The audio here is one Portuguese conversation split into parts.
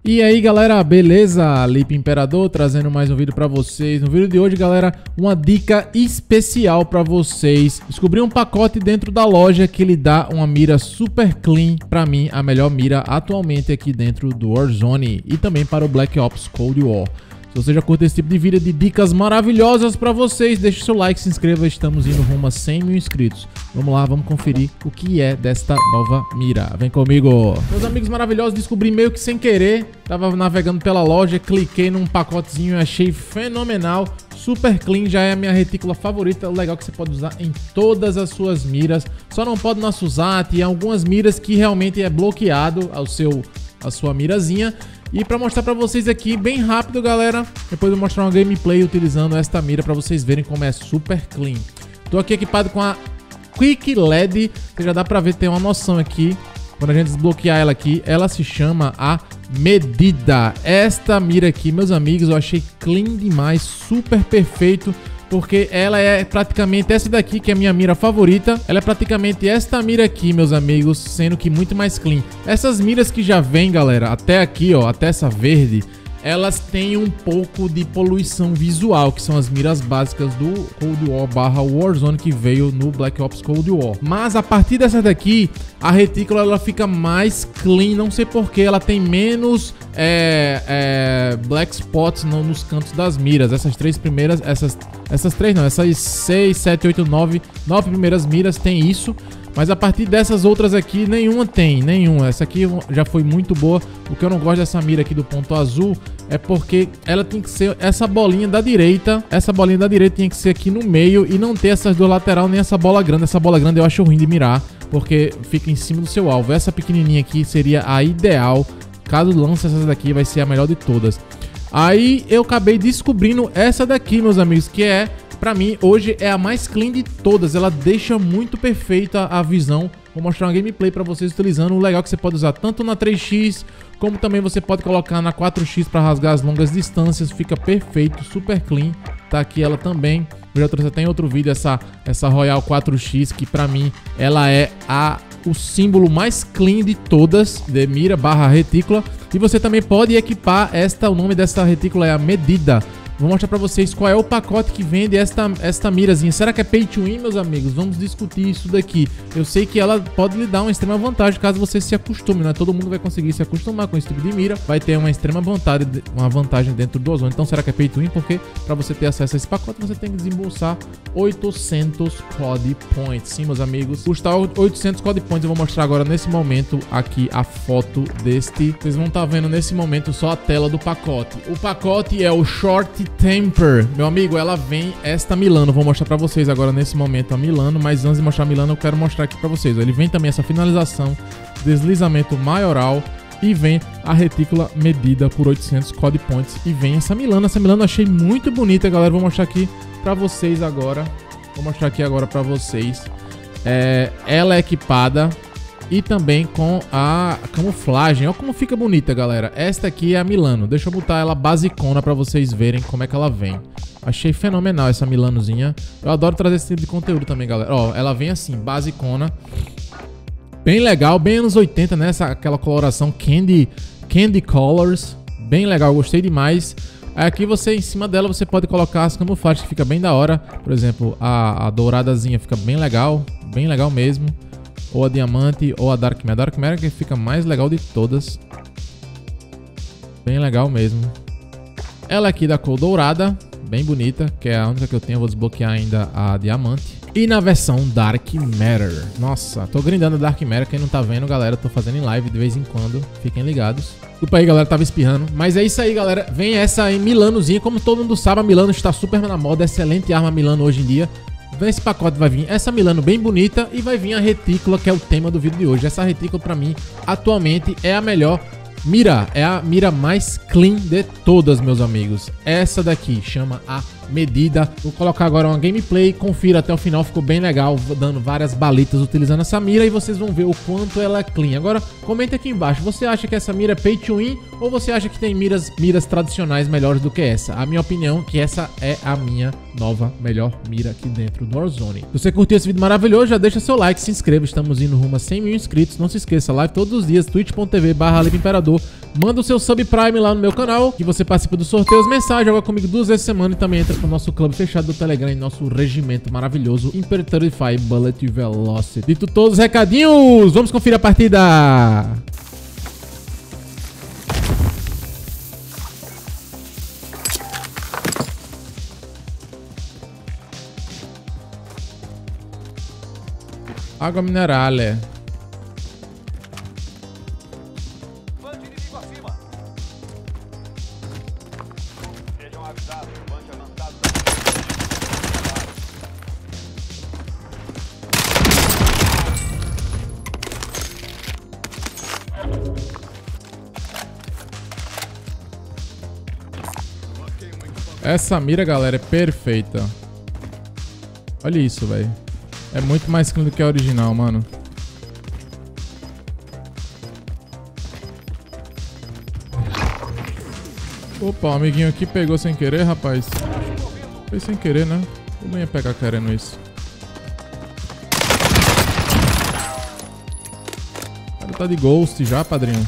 E aí galera, beleza? Lipe Imperador trazendo mais um vídeo pra vocês. No vídeo de hoje, galera, uma dica especial pra vocês. Descobri um pacote dentro da loja que ele dá uma mira super clean. Pra mim, a melhor mira atualmente aqui dentro do Warzone e também para o Black Ops Cold War. Se você já curte esse tipo de vídeo de dicas maravilhosas pra vocês, deixe seu like, se inscreva, estamos indo rumo a 100 mil inscritos. Vamos lá, vamos conferir o que é desta nova mira. Vem comigo. Meus amigos maravilhosos, descobri meio que sem querer. Tava navegando pela loja, cliquei num pacotezinho e achei fenomenal. Super clean, já é a minha retícula favorita. O legal é que você pode usar em todas as suas miras. Só não pode na Suzat e algumas miras que realmente é bloqueado a sua mirazinha. E pra mostrar pra vocês aqui, bem rápido, galera, depois eu vou mostrar uma gameplay utilizando esta mira pra vocês verem como é super clean. Tô aqui equipado com a Quick LED, que já dá pra ver, tem uma noção aqui. Quando a gente desbloquear ela aqui, ela se chama a Medida. Esta mira aqui, meus amigos, eu achei clean demais, super perfeito. Porque ela é praticamente essa daqui, que é a minha mira favorita. Ela é praticamente esta mira aqui, meus amigos, sendo que muito mais clean. Essas miras que já vem, galera, até aqui, ó, até essa verde, elas têm um pouco de poluição visual, que são as miras básicas do Cold War / Warzone que veio no Black Ops Cold War. Mas a partir dessa daqui, a retícula ela fica mais clean, não sei porquê, ela tem menos black spots nos cantos das miras. Essas três primeiras, essas 6, 7, 8, 9 primeiras miras tem isso. Mas a partir dessas outras aqui, nenhuma tem, nenhuma. Essa aqui já foi muito boa. O que eu não gosto dessa mira aqui do ponto azul é porque ela tem que ser essa bolinha da direita. Essa bolinha da direita tinha que ser aqui no meio e não ter essas duas lateral nem essa bola grande. Essa bola grande eu acho ruim de mirar, porque fica em cima do seu alvo. Essa pequenininha aqui seria a ideal. Caso lance essa daqui, vai ser a melhor de todas. Aí eu acabei descobrindo essa daqui, meus amigos, que é... Pra mim, hoje é a mais clean de todas. Ela deixa muito perfeita a visão. Vou mostrar uma gameplay pra vocês utilizando. O legal é que você pode usar tanto na 3x, como também você pode colocar na 4x pra rasgar as longas distâncias. Fica perfeito, super clean. Tá aqui ela também. Eu já trouxe até em outro vídeo essa Royal 4x, que pra mim ela é o símbolo mais clean de todas, de mira / retícula. E você também pode equipar o nome dessa retícula é a Medida. Vou mostrar pra vocês qual é o pacote que vende esta mirazinha. Será que é pay to win, meus amigos? Vamos discutir isso daqui. Eu sei que ela pode lhe dar uma extrema vantagem caso você se acostume, né? Todo mundo vai conseguir se acostumar com esse tipo de mira. Vai ter uma extrema vantagem dentro do Warzone. Então será que é pay to win? Porque pra você ter acesso a esse pacote, você tem que desembolsar 800 COD Points. Sim, meus amigos. Custar 800 COD Points. Eu vou mostrar agora nesse momento aqui a foto deste. Vocês vão estar vendo nesse momento só a tela do pacote. O pacote é o Short Temper, meu amigo, ela vem esta Milano. Vou mostrar pra vocês agora nesse momento a Milano, mas antes de mostrar a Milano eu quero mostrar aqui pra vocês. Ele vem também essa finalização, deslizamento maioral e vem a retícula Medida por 800 COD Points e vem essa Milano. Essa Milano eu achei muito bonita, galera. Vou mostrar aqui pra vocês agora. Vou mostrar aqui agora pra vocês. Ela é equipada e também com a camuflagem. Olha como fica bonita, galera. Esta aqui é a Milano. Deixa eu botar ela basicona pra vocês verem como é que ela vem. Achei fenomenal essa Milanozinha. Eu adoro trazer esse tipo de conteúdo também, galera. Ó, ela vem assim, basicona. Bem legal, bem anos 80, né? Aquela coloração Candy Colors. Bem legal, gostei demais. Aqui você, em cima dela, você pode colocar as camuflagens que fica bem da hora. Por exemplo, a douradazinha fica bem legal mesmo. Ou a diamante, ou a Dark Mare. A Dark Mare que fica mais legal de todas. Bem legal mesmo. Ela aqui da cor dourada, bem bonita, que é a única que eu tenho. Eu vou desbloquear ainda a diamante. E na versão Dark Matter. Nossa, tô grindando a Dark Matter. Quem não tá vendo, galera, tô fazendo em live de vez em quando. Fiquem ligados. Desculpa aí, galera, tava espirrando. Mas é isso aí, galera. Vem essa aí, Milanozinha. Como todo mundo sabe, a Milano está super na moda. Excelente arma Milano hoje em dia. Nesse pacote vai vir essa Milano bem bonita e vai vir a retícula, que é o tema do vídeo de hoje. Essa retícula, pra mim, atualmente é a melhor mira. É a mira mais clean de todas, meus amigos. Essa daqui chama a medida. Vou colocar agora uma gameplay, confira até o final, ficou bem legal, dando várias balitas utilizando essa mira e vocês vão ver o quanto ela é clean. Agora, comenta aqui embaixo, você acha que essa mira é pay to win ou você acha que tem miras tradicionais melhores do que essa? A minha opinião é que essa é a minha nova melhor mira aqui dentro do Warzone. Se você curtiu esse vídeo maravilhoso, já deixa seu like, se inscreva, estamos indo rumo a 100 mil inscritos. Não se esqueça, live todos os dias, twitch.tv/LiveImperador. Manda o seu subprime lá no meu canal, que você participa dos sorteios mensais, joga comigo 2 vezes por semana e também entra pro nosso clube fechado do Telegram e nosso regimento maravilhoso Imperatorify Bullet Velocity. Dito todos os recadinhos, vamos conferir a partida! Água minerale. Sejam avisados, bande avançado. Essa mira, galera, é perfeita. Olha isso, velho. É muito mais clean do que a original, mano. Opa, o amiguinho aqui pegou sem querer, rapaz. Foi sem querer, né? Eu não ia pegar querendo isso. O cara tá de ghost já, padrinho.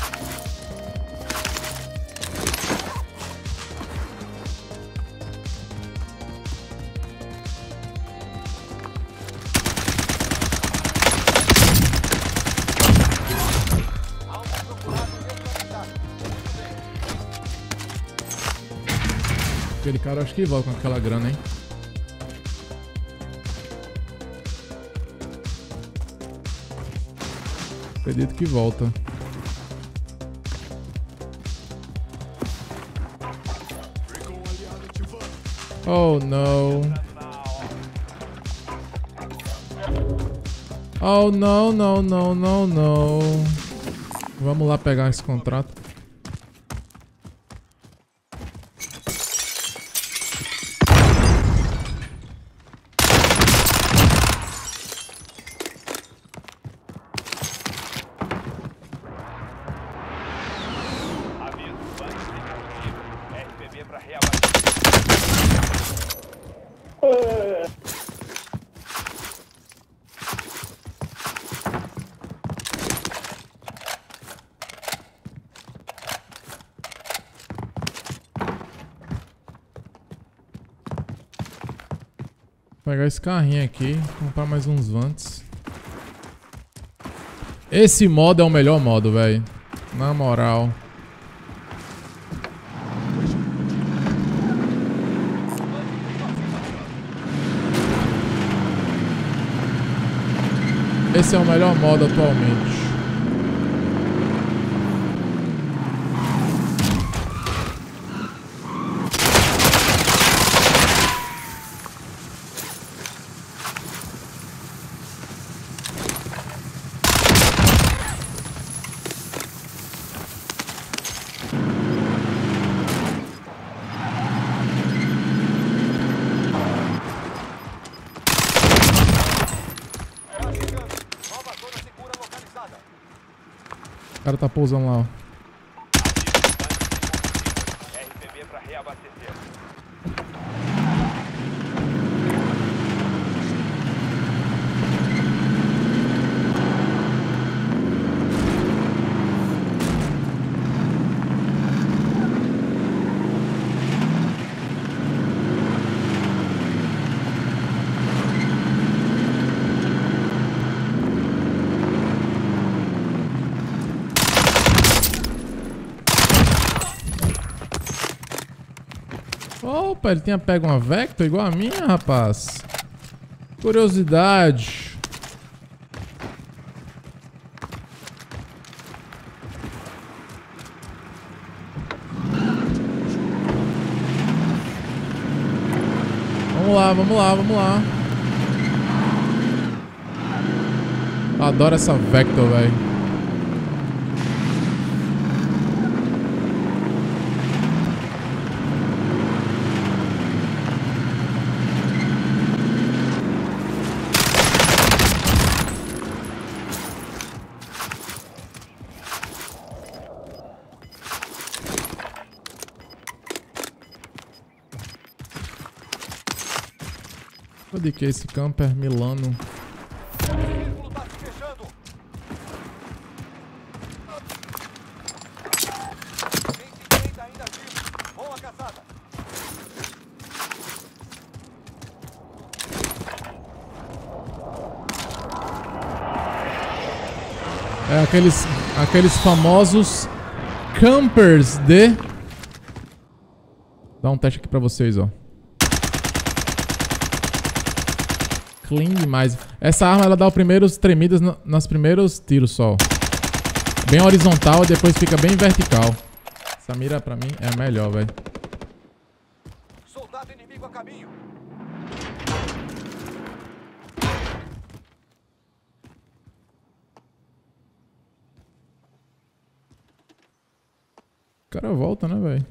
Aquele cara, acho que volta com aquela grana, hein? Acredito que volta. Oh, não. Oh, não, não, não, não, não. Vamos lá pegar esse contrato. Pra reabastecer. Vou pegar esse carrinho aqui, comprar mais uns vantes. Esse modo é o melhor modo, velho. Na moral. Esse é o melhor modo atualmente. O cara tá pousando lá, ó. RPB pra reabastecer. Opa, ele tinha pego uma Vector igual a minha, rapaz. Curiosidade. Vamos lá, vamos lá, vamos lá. Adoro essa Vector, velho. Cadê que é esse camper Milano? O círculo tá se fechando. Tem 50 ainda vivos. Boa caçada. É aqueles famosos campers de... Dá um teste aqui pra vocês, ó. Clean demais. Essa arma, ela dá os primeiros tremidas nos primeiros tiros só. Bem horizontal e depois fica bem vertical. Essa mira pra mim é a melhor, velho. Soldado inimigo a caminho. O cara volta, né, velho?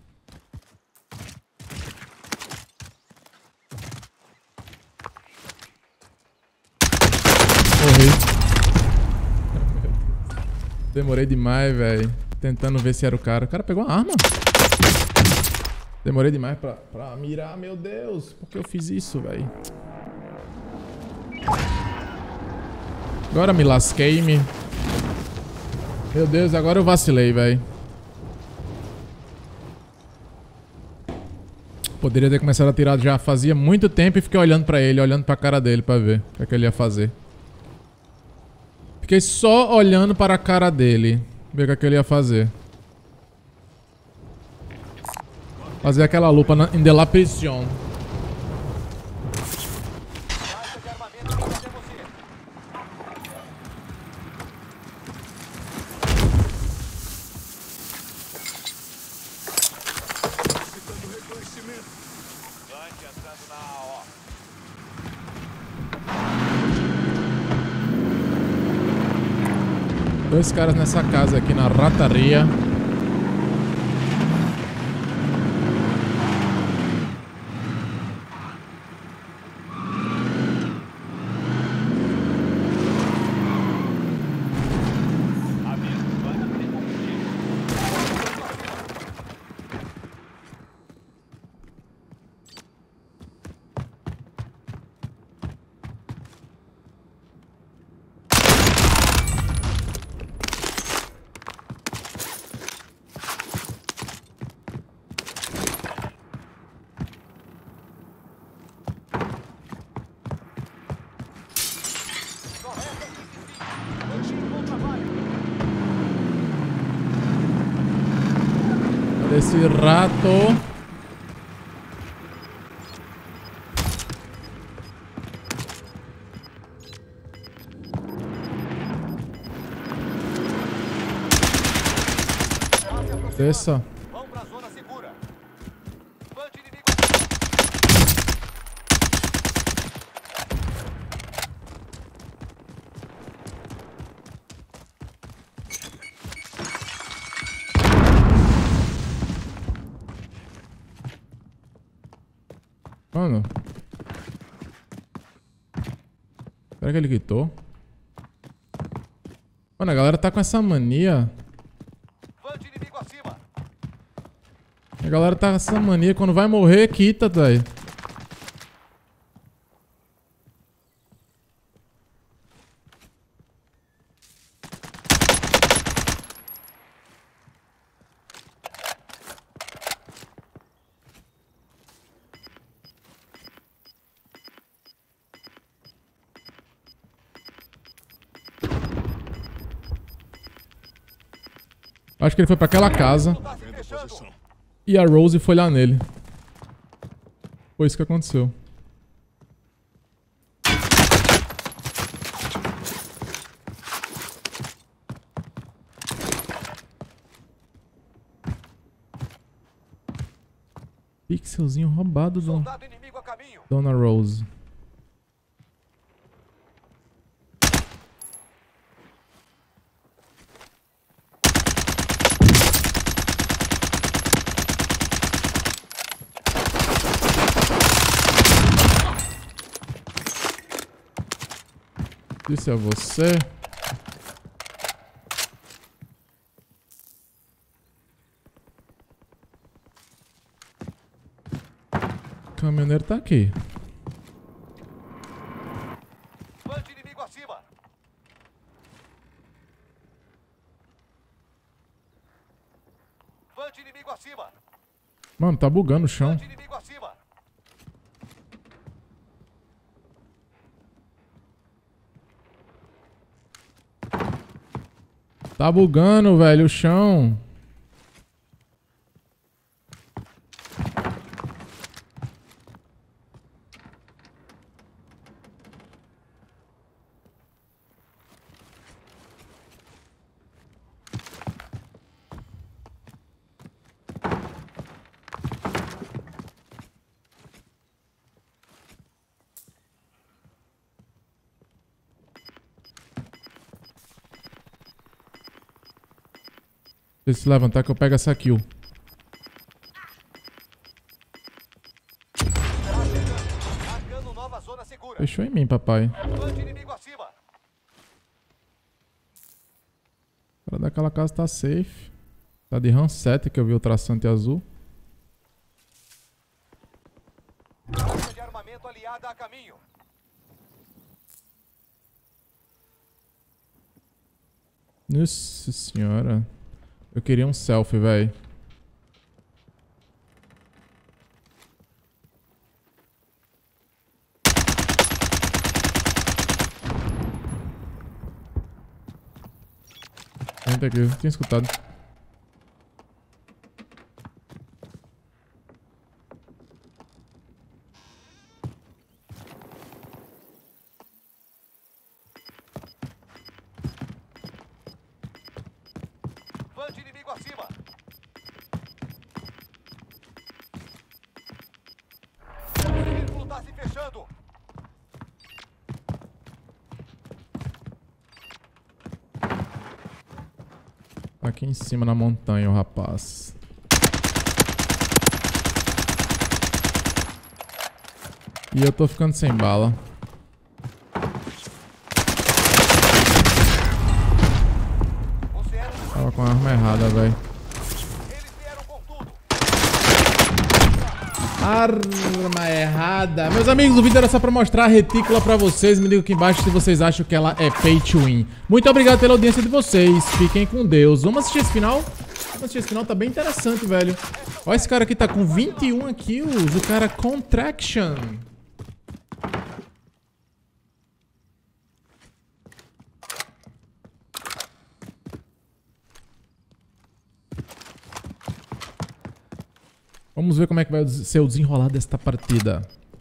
Morri. Demorei demais, velho. Tentando ver se era o cara. O cara pegou uma arma. Demorei demais pra mirar, meu Deus. Por que eu fiz isso, velho? Agora me lasquei-me. Meu Deus, agora eu vacilei, velho. Poderia ter começado a tirar já fazia muito tempo e fiquei olhando pra ele, olhando pra cara dele pra ver o que ele ia fazer. Fiquei só olhando para a cara dele, ver o que ele ia fazer. Fazer aquela lupa em de la prisión. Baixa de armamento para você. Lante entrando na AO. Dois caras nessa casa aqui na rataria. Aviso, banda sem combustível. Esse rato. Desça. Vão pra zona segura. Bande inimigo. Mano. Será que ele quitou? Mano, a galera tá com essa mania. Bande inimigo acima. A galera tá com essa mania. Quando vai morrer, quita, velho. Acho que ele foi pra aquela casa. Tá se fechando. E a Rose foi lá nele. Foi isso que aconteceu. Pixelzinho roubado, Soldado inimigo a caminho. Dona Rose. Isso é você. O caminhoneiro tá aqui. Punch inimigo acima. Mano, tá bugando o chão. Punch inimigo acima. Tá bugando, velho, o chão. Deixa eu se levantar que eu pego essa kill. Marcando nova zona segura. Fechou em mim, papai. Punch inimigo acima. O cara daquela casa tá safe. Tá de RAM 7 que eu vi o traçante azul. Caixa de armamento aliada a caminho. Nossa senhora. Eu queria um selfie, velho. Entra aqui, eu tinha escutado. Punch inimigo acima. O círculo tá se fechando. Aqui em cima na montanha, o rapaz. E eu tô ficando sem bala. Você era Tava com a arma errada, velho. Eles vieram com tudo. Arma errada. Meus amigos, o vídeo era só pra mostrar a retícula pra vocês. Me digam aqui embaixo se vocês acham que ela é pay to win. Muito obrigado pela audiência de vocês. Fiquem com Deus. Vamos assistir esse final? Vamos assistir esse final, tá bem interessante, velho. Olha, esse cara aqui tá com 21 kills. O cara Contraction. Vamos ver como é que vai ser o desenrolar desta partida.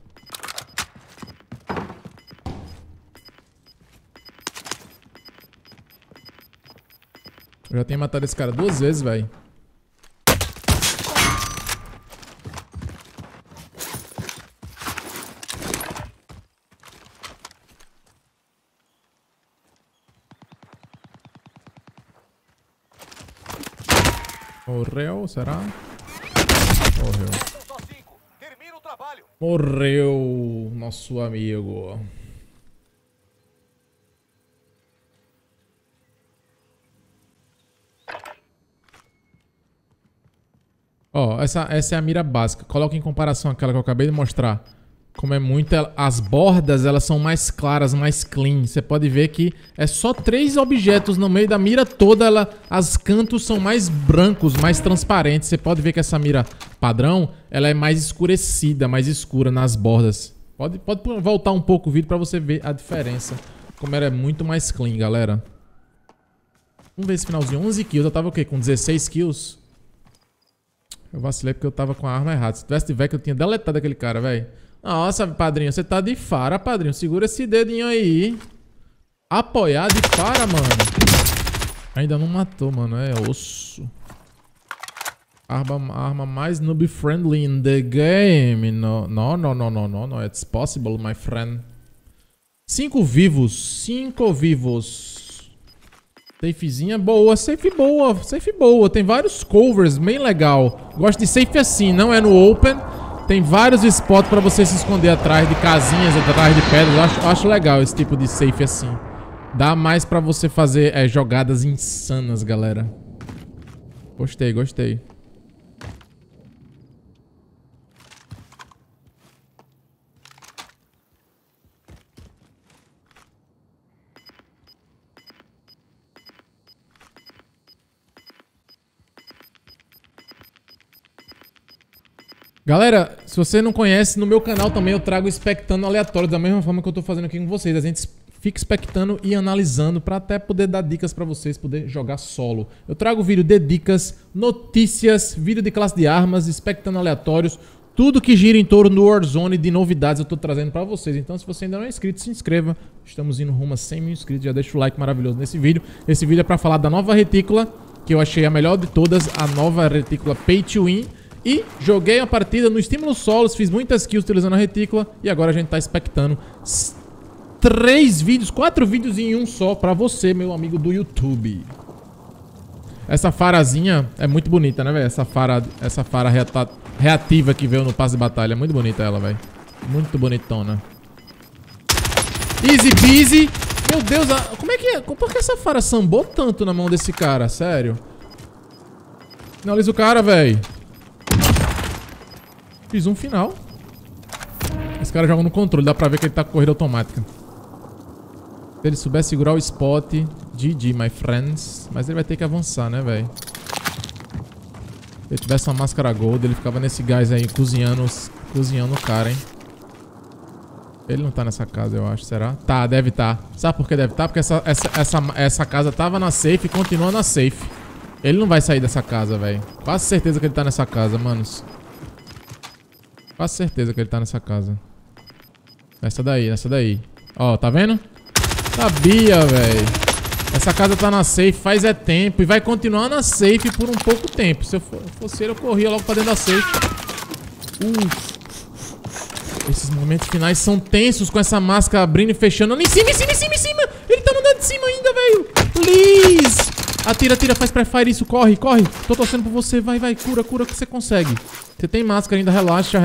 Eu já tenho matado esse cara 2 vezes, velho. Morreu, será? Morreu. São só 5. Termina o trabalho. Morreu nosso amigo. Ó, essa é a mira básica. Coloca em comparação àquela que eu acabei de mostrar. Como é muito... As bordas, elas são mais claras, mais clean. Você pode ver que é só 3 objetos no meio da mira toda. As cantos são mais brancos, mais transparentes. Você pode ver que essa mira padrão, ela é mais escurecida, mais escura nas bordas. Pode voltar um pouco o vídeo pra você ver a diferença. Como ela é muito mais clean, galera. Vamos ver esse finalzinho. 11 kills. Eu tava o quê? Com 16 kills? Eu vacilei porque eu tava com a arma errada. Se tivesse tiver que eu tinha deletado aquele cara, velho. Nossa, padrinho, você tá de fara, padrinho. Segura esse dedinho aí. Apoiar de fara, mano. Ainda não matou, mano. É osso. Arma mais noob friendly in the game. No, no, no, no, no, no, no. It's possible, my friend. 5 vivos. 5 vivos. Safezinha boa, safe boa, safe boa. Tem vários covers, bem legal. Gosto de safe assim, não é no open. Tem vários spots pra você se esconder atrás de casinhas, atrás de pedras. Acho legal esse tipo de safe assim. Dá mais pra você fazer jogadas insanas, galera. Gostei, gostei. Galera, se você não conhece, no meu canal também eu trago expectando aleatório, da mesma forma que eu tô fazendo aqui com vocês. A gente fica expectando e analisando pra até poder dar dicas pra vocês poder jogar solo. Eu trago vídeo de dicas, notícias, vídeo de classe de armas, expectando aleatórios. Tudo que gira em torno do Warzone de novidades eu tô trazendo pra vocês. Então se você ainda não é inscrito, se inscreva. Estamos indo rumo a 100 mil inscritos. Já deixa o like maravilhoso nesse vídeo. Esse vídeo é pra falar da nova retícula, que eu achei a melhor de todas, a nova retícula Pay to Win. E joguei a partida no estímulo solos, fiz muitas kills utilizando a retícula. E agora a gente tá expectando 4 vídeos em um só pra você, meu amigo do YouTube. Essa farazinha é muito bonita, né, velho? Essa fara reativa que veio no passe de batalha. É muito bonita ela, velho. Muito bonitona. Easy peasy. Meu Deus, como é que é? Por que essa fara sambou tanto na mão desse cara? Sério? Finaliza o cara, velho. Fiz um final. Esse cara joga no controle. Dá pra ver que ele tá com corrida automática. Se ele souber segurar o spot, GG, my friends. Mas ele vai ter que avançar, né, velho? Se ele tivesse uma máscara gold, ele ficava nesse gás aí, cozinhando o cara, hein? Ele não tá nessa casa, eu acho. Será? Tá, deve tá. Sabe por que deve tá? Porque essa casa tava na safe e continua na safe. Ele não vai sair dessa casa, velho. Quase certeza que ele tá nessa casa, manos. Quase certeza que ele tá nessa casa. Nessa daí. Ó, tá vendo? Sabia, velho. Essa casa tá na safe faz tempo. E vai continuar na safe por um pouco tempo. Se eu fosse ele, eu corria logo pra dentro da safe. Esses momentos finais são tensos com essa máscara abrindo e fechando. Em cima! Ele tá mandando de cima ainda, velho. Please! Atira, faz pré-fire isso. Corre. Tô torcendo por você. Vai, cura que você consegue. Você tem máscara ainda, relaxa.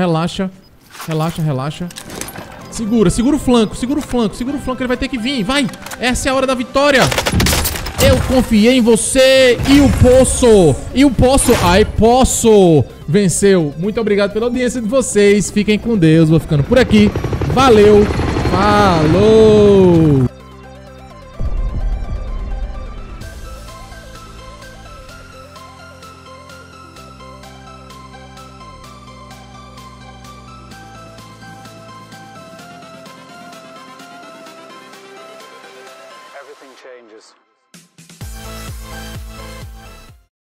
Segura o flanco, ele vai ter que vir, vai! Essa é a hora da vitória! Eu confiei em você e o posso! Venceu! Muito obrigado pela audiência de vocês, fiquem com Deus, vou ficando por aqui, valeu, falou! Everything changes.